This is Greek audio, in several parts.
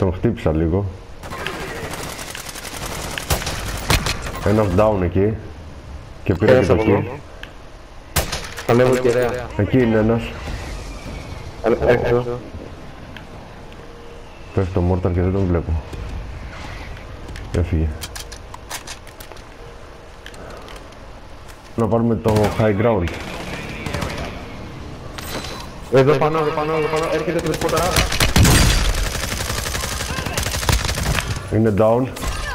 Τον χτύπησα λίγο. Ένας down εκεί. Και πήρα και το εκεί. Ανέβω κεραία. Εκεί είναι ένας. Έξω. Πέφτει το Mortar και δεν τον βλέπω. Έφυγε. Να πάρουμε το high ground. Εδώ πάνω. Έρχεται το σποταρά. Είναι down.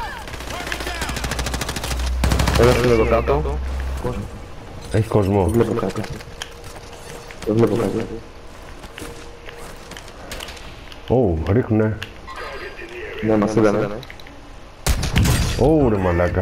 Ένας είναι εδώ κάτω. Έχει κόσμο. Δεν βλέπω κάτι. Ω, ρίχνουνε. Ναι, μας είδανε. Ω, ρε μαλάκα.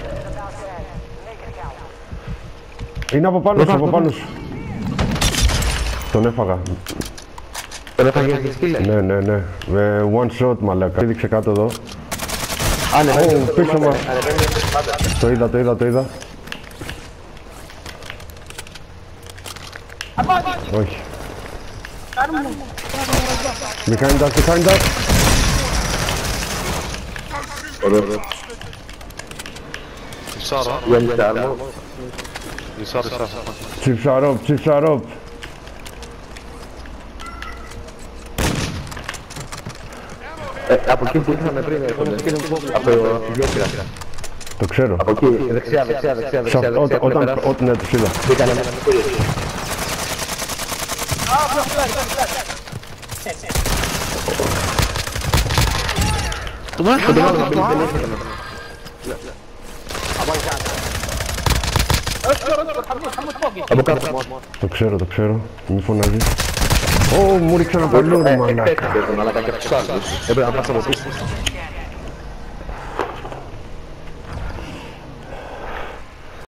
Είναι από πάνω σου. Τον έφαγα. Τον έφαγε τη σκύλα. Ναι. One shot μαλάκα. Έδειξε κάτω εδώ. Ανεβαίνει. Πίσω μας. Το είδα. Όχι. Μη κάνει dash. Ωραίο. Σάρα. Γέννησε άρμο. Chips are up. Από εκεί που ήρθαμε πριν έρχονται. Από τη γέφυρα. Το ξέρω. Από εκεί, δεξιά. Όταν ναι, τους είδα. Μπήκανε μέσα. Το μάχα το Από κάτω. Το ξέρω. Μη φωνάζεις. Ω, μου ρίξαν από αλλού ρε μαλάκα. Έπρεπε να πας από πίσω.